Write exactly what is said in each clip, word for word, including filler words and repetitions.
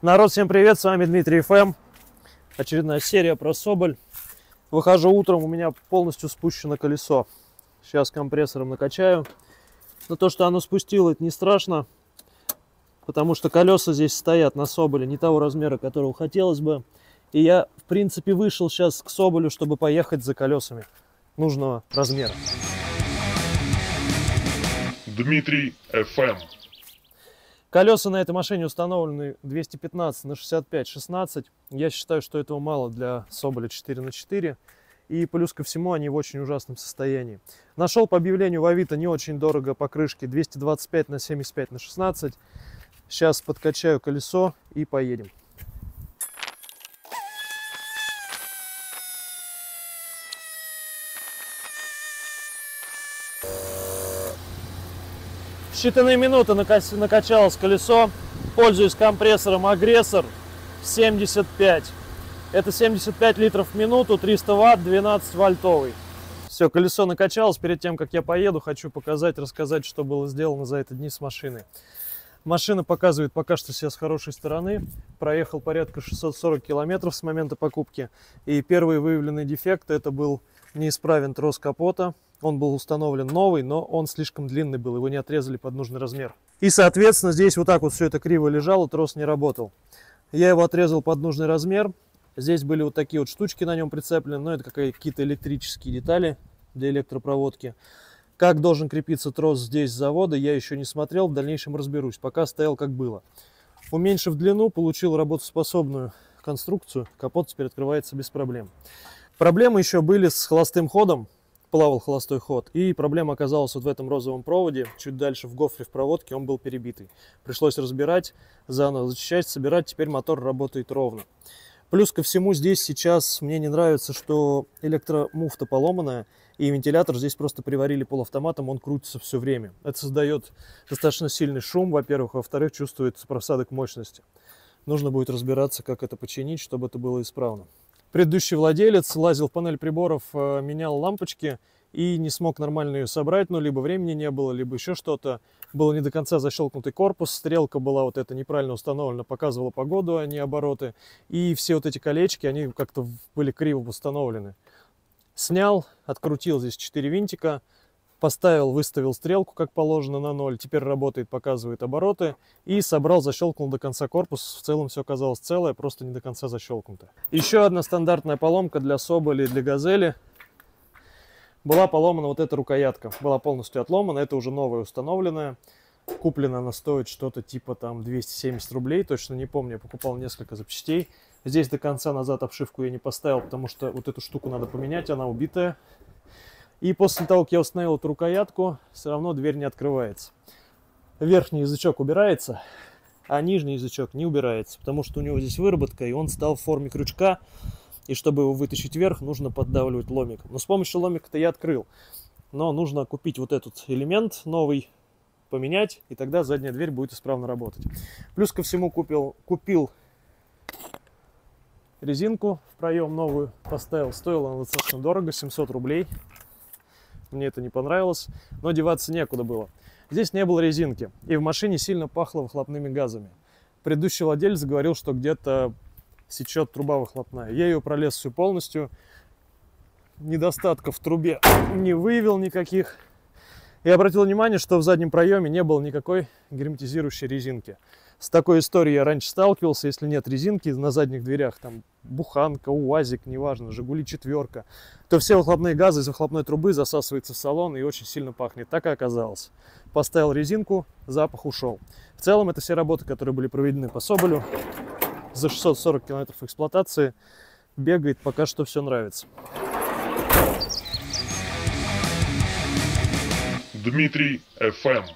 Народ, всем привет, с вами Дмитрий эф эм. Очередная серия про Соболь. Выхожу утром, у меня полностью спущено колесо. Сейчас компрессором накачаю. Но то, что оно спустило, это не страшно, потому что колеса здесь стоят на Соболе не того размера, которого хотелось бы. И я, в принципе, вышел сейчас к Соболю, чтобы поехать за колесами нужного размера. Дмитрий эф эм. Колеса на этой машине установлены двести пятнадцать на шестьдесят пять шестнадцать. Я считаю, что этого мало для Соболя четыре на четыре. И плюс ко всему они в очень ужасном состоянии. Нашел по объявлению в Авито не очень дорого покрышки двести двадцать пять на семьдесят пять на шестнадцать. Сейчас подкачаю колесо и поедем. В считанные минуты накачалось колесо. Пользуюсь компрессором Агрессор семьдесят пять. Это семьдесят пять литров в минуту, триста ватт, двенадцать вольтовый. Все, колесо накачалось. Перед тем, как я поеду, хочу показать, рассказать, что было сделано за эти дни с машиной. Машина показывает пока что себя с хорошей стороны. Проехал порядка шестьсот сорок километров с момента покупки. И первый выявленный дефект — это был неисправен трос капота. Он был установлен новый, но он слишком длинный был, его не отрезали под нужный размер. И, соответственно, здесь вот так вот все это криво лежало, трос не работал. Я его отрезал под нужный размер. Здесь были вот такие вот штучки на нем прицеплены, но это какие-то электрические детали для электропроводки. Как должен крепиться трос здесь с завода, я еще не смотрел, в дальнейшем разберусь. Пока стоял как было. Уменьшив длину, получил работоспособную конструкцию. Капот теперь открывается без проблем. Проблемы еще были с холостым ходом. Плавал холостой ход. И проблема оказалась вот в этом розовом проводе. Чуть дальше в гофре в проводке он был перебитый. Пришлось разбирать, заново зачищать, собирать. Теперь мотор работает ровно. Плюс ко всему здесь сейчас мне не нравится, что электромуфта поломанная. И вентилятор здесь просто приварили полуавтоматом, он крутится все время. Это создает достаточно сильный шум, во-первых. Во-вторых, чувствуется просадок мощности. Нужно будет разбираться, как это починить, чтобы это было исправно. Предыдущий владелец лазил в панель приборов, менял лампочки и не смог нормально ее собрать, но либо времени не было, либо еще что-то. Был не до конца защелкнутый корпус, стрелка была вот эта неправильно установлена, показывала погоду, а не обороты. И все вот эти колечки, они как-то были криво установлены. Снял, открутил здесь четыре винтика, поставил, выставил стрелку как положено на ноль, теперь работает, показывает обороты, и собрал, защелкнул до конца корпус. В целом все оказалось целое, просто не до конца защелкнуто. Еще одна стандартная поломка для Соболя и для Газели. Была поломана вот эта рукоятка, была полностью отломана, это уже новая установленная. Куплена она стоит что-то типа там двести семьдесят рублей, точно не помню, я покупал несколько запчастей. Здесь до конца назад обшивку я не поставил, потому что вот эту штуку надо поменять, она убитая. И после того, как я установил эту рукоятку, все равно дверь не открывается. Верхний язычок убирается, а нижний язычок не убирается, потому что у него здесь выработка, и он стал в форме крючка. И чтобы его вытащить вверх, нужно поддавливать ломиком. Но с помощью ломика-то я открыл. Но нужно купить вот этот элемент новый, поменять, и тогда задняя дверь будет исправно работать. Плюс ко всему купил, купил резинку в проем новую, поставил. Стоила она достаточно дорого, семьсот рублей. Мне это не понравилось, но деваться некуда было. Здесь не было резинки, и в машине сильно пахло выхлопными газами. Предыдущий владелец говорил, что где-то сечет труба выхлопная. Я ее пролез всю полностью. Недостатков в трубе не выявил никаких. И обратил внимание, что в заднем проеме не было никакой герметизирующей резинки. С такой историей я раньше сталкивался. Если нет резинки на задних дверях, там буханка, УАЗик, неважно, Жигули четверка, то все выхлопные газы из выхлопной трубы засасываются в салон и очень сильно пахнет. Так и оказалось. Поставил резинку, запах ушел. В целом это все работы, которые были проведены по Соболю. За шестьсот сорок километров эксплуатации бегает, пока что все нравится. Дмитрий эф эм.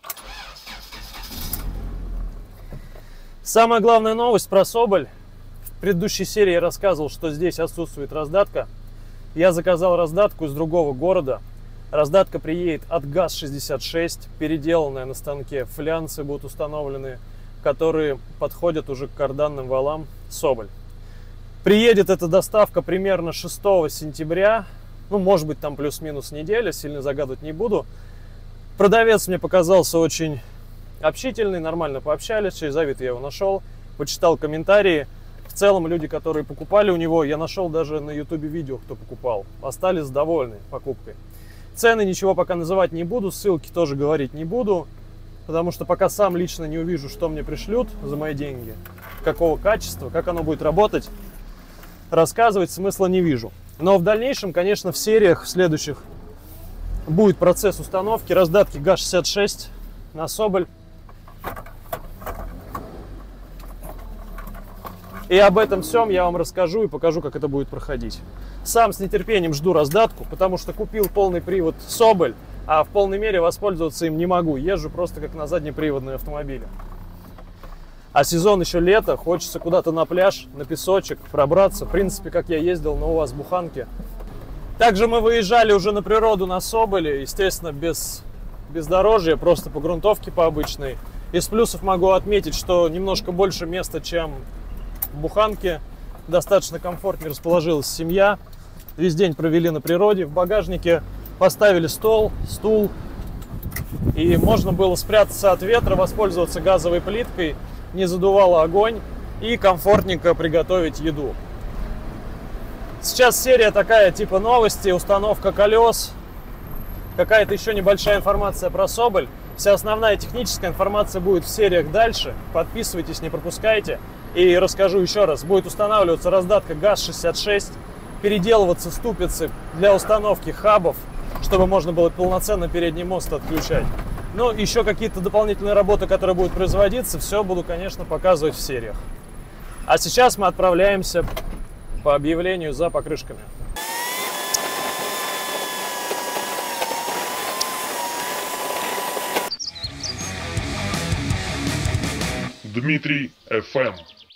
Самая главная новость про Соболь. В предыдущей серии я рассказывал, что здесь отсутствует раздатка. Я заказал раздатку из другого города. Раздатка приедет от ГАЗ шестьдесят шесть, переделанная на станке. Флянцы будут установлены, которые подходят уже к карданным валам Соболь. Приедет эта доставка примерно шестого сентября. Ну, может быть, там плюс-минус неделя, сильно загадывать не буду. Продавец мне показался очень общительный, нормально пообщались, через Авито я его нашел. почитал комментарии. В целом люди, которые покупали у него, я нашел даже на ютубе видео, кто покупал, остались довольны покупкой. Цены ничего пока называть не буду, ссылки тоже говорить не буду, потому что пока сам лично не увижу, что мне пришлют за мои деньги, какого качества, как оно будет работать, рассказывать смысла не вижу. Но в дальнейшем, конечно, в сериях в следующих будет процесс установки раздатки ГАЗ шестьдесят шесть на Соболь. И об этом всем я вам расскажу и покажу, как это будет проходить. Сам с нетерпением жду раздатку, потому что купил полный привод Соболь, а в полной мере воспользоваться им не могу. Езжу просто как на заднеприводном автомобиле. А сезон еще лето, хочется куда-то на пляж, на песочек пробраться. В принципе, как я ездил на УАЗ-буханке. Также мы выезжали уже на природу на Соболе, естественно, без бездорожья, просто по грунтовке по обычной. Из плюсов могу отметить, что немножко больше места, чем в буханке. Достаточно комфортнее расположилась семья. Весь день провели на природе. В багажнике поставили стол, стул. И можно было спрятаться от ветра, воспользоваться газовой плиткой. Не задувало огонь. И комфортненько приготовить еду. Сейчас серия такая, типа новости, установка колес. Какая-то еще небольшая информация про Соболь. Вся основная техническая информация будет в сериях дальше. Подписывайтесь, не пропускайте. И расскажу еще раз. Будет устанавливаться раздатка ГАЗ шестьдесят шесть, переделываться ступицы для установки хабов, чтобы можно было полноценно передний мост отключать. Ну, еще какие-то дополнительные работы, которые будут производиться, все буду, конечно, показывать в сериях. А сейчас мы отправляемся по объявлению за покрышками. Дмитрий эф эм.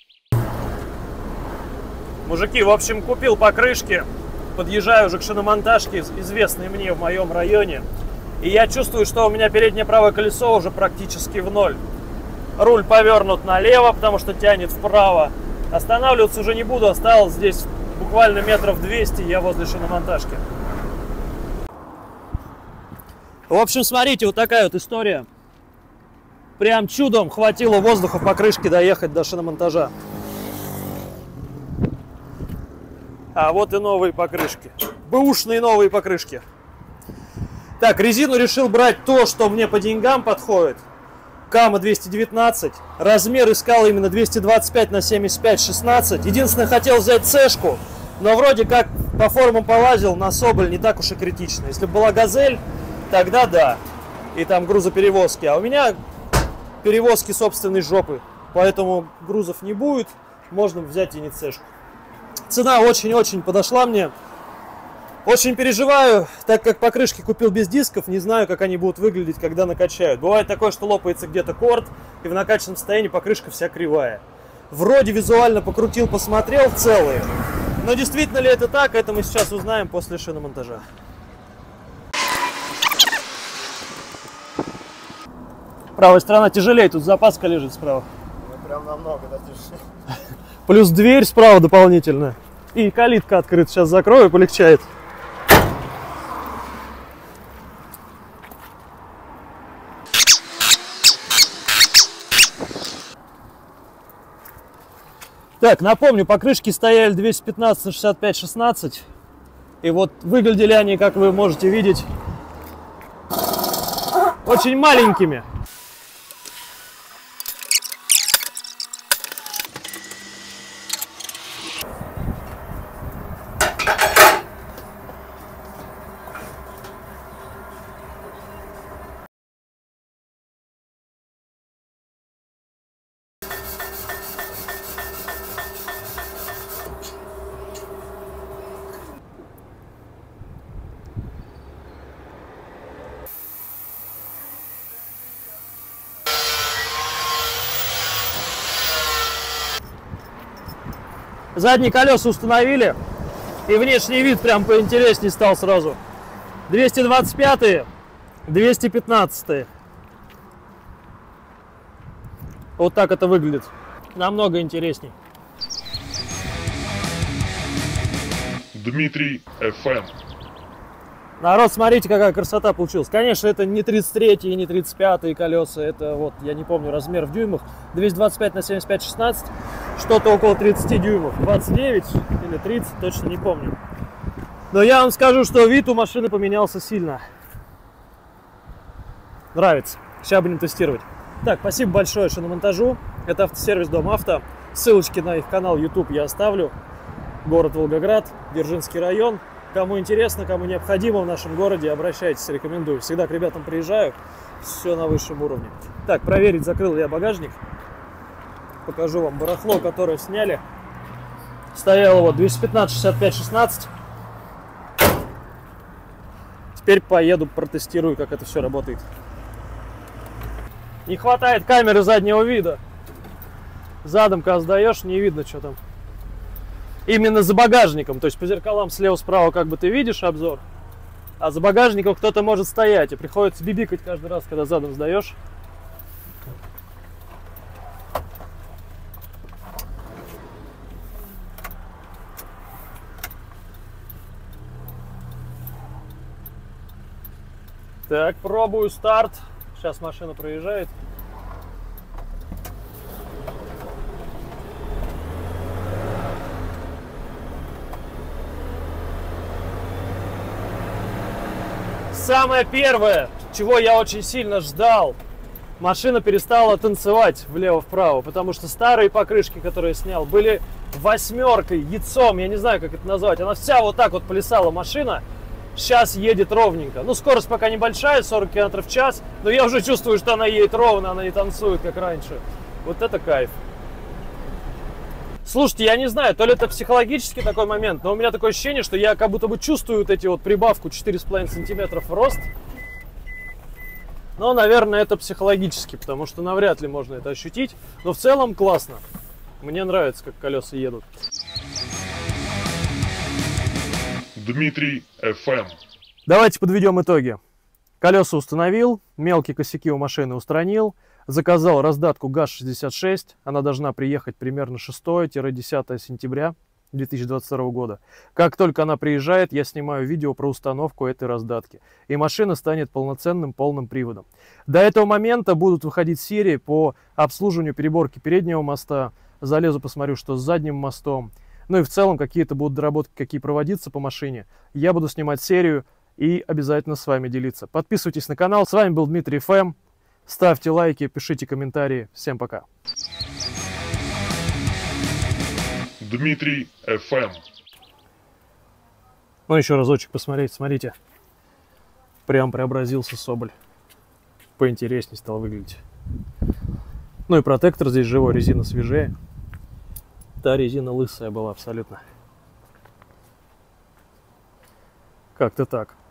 Мужики, в общем, купил покрышки, подъезжаю уже к шиномонтажке, известной мне в моем районе. И я чувствую, что у меня переднее правое колесо уже практически в ноль. Руль повернут налево, потому что тянет вправо. Останавливаться уже не буду, осталось здесь буквально метров двести, я возле шиномонтажки. В общем, смотрите, вот такая вот история. Прям чудом хватило воздуха в покрышке доехать до шиномонтажа. А вот и новые покрышки. Бэушные новые покрышки. Так, резину решил брать то, что мне по деньгам подходит. Кама двести девятнадцать. Размер искал именно двести двадцать пять на семьдесят пять шестнадцать. Единственное, хотел взять цешку, но вроде как по формам полазил, на Соболь не так уж и критично. Если бы была Газель, тогда да. И там грузоперевозки. А у меня перевозки собственной жопы. Поэтому грузов не будет. Можно взять и не цешку. Цена очень-очень подошла мне. Очень переживаю, так как покрышки купил без дисков, не знаю, как они будут выглядеть, когда накачают. Бывает такое, что лопается где-то корд, и в накачанном состоянии покрышка вся кривая. Вроде визуально покрутил, посмотрел целые, но действительно ли это так, это мы сейчас узнаем после шиномонтажа. Правая сторона тяжелее, тут запаска лежит справа. Ну, прям намного, да, тяжелее. Плюс дверь справа дополнительная. И калитка открыта. Сейчас закрою, полегчает. Так, напомню, покрышки стояли двести пятнадцать на шестьдесят пять шестнадцать. И вот выглядели они, как вы можете видеть, очень маленькими. Задние колеса установили, и внешний вид прям поинтереснее стал сразу. двести двадцать пятые, двести пятнадцатые. Вот так это выглядит. Намного интересней. Дмитрий эф эм. Народ, смотрите, какая красота получилась. Конечно, это не тридцать третьи и не тридцать пятые колеса. Это вот, я не помню размер в дюймах. двести двадцать пять на семьдесят пять шестнадцать. Что-то около тридцати дюймов. двадцать девять или тридцать, точно не помню. Но я вам скажу, что вид у машины поменялся сильно. Нравится. Сейчас будем тестировать. Так, спасибо большое, что на монтажу. Это автосервис Дом Авто. Ссылочки на их канал YouTube я оставлю. Город Волгоград, Дзержинский район. Кому интересно, кому необходимо в нашем городе, обращайтесь, рекомендую. Всегда к ребятам приезжаю, все на высшем уровне. Так, проверить, закрыл ли я багажник. Покажу вам барахло, которое сняли. Стояло вот двести пятнадцать шестьдесят пять шестнадцать. Теперь поеду, протестирую, как это все работает. Не хватает камеры заднего вида. Задом, когда сдаешь, не видно, что там. Именно за багажником, то есть по зеркалам слева-справа как бы ты видишь обзор, а за багажником кто-то может стоять, и приходится бибикать каждый раз, когда задом сдаешь. Так, пробую старт. Сейчас машина проезжает. Самое первое, чего я очень сильно ждал, машина перестала танцевать влево-вправо, потому что старые покрышки, которые я снял, были восьмеркой, яйцом, я не знаю, как это назвать. Она вся вот так вот плясала машина, сейчас едет ровненько. Ну, скорость пока небольшая, сорок километров в час, но я уже чувствую, что она едет ровно, она не танцует, как раньше. Вот это кайф. Слушайте, я не знаю, то ли это психологический такой момент, но у меня такое ощущение, что я как будто бы чувствую вот эти вот прибавку четыре с половиной сантиметров в рост. Но, наверное, это психологически, потому что навряд ли можно это ощутить. Но в целом классно. Мне нравится, как колеса едут. Дмитрий эф эм. Давайте подведем итоги. Колеса установил, мелкие косяки у машины устранил. Заказал раздатку ГАЗ шестьдесят шесть. Она должна приехать примерно шестое-десятое сентября две тысячи двадцать второго года. Как только она приезжает, я снимаю видео про установку этой раздатки. И машина станет полноценным полным приводом. До этого момента будут выходить серии по обслуживанию переборки переднего моста. Залезу, посмотрю, что с задним мостом. Ну и в целом какие-то будут доработки, какие проводиться по машине. Я буду снимать серию и обязательно с вами делиться. Подписывайтесь на канал. С вами был Дмитрий эф эм. Ставьте лайки, пишите комментарии. Всем пока. Дмитрий эф эм. Ну, еще разочек посмотреть. Смотрите. Прям преобразился Соболь. Поинтереснее стал выглядеть. Ну и протектор здесь живой, резина свежее. Та резина лысая была абсолютно. Как-то так.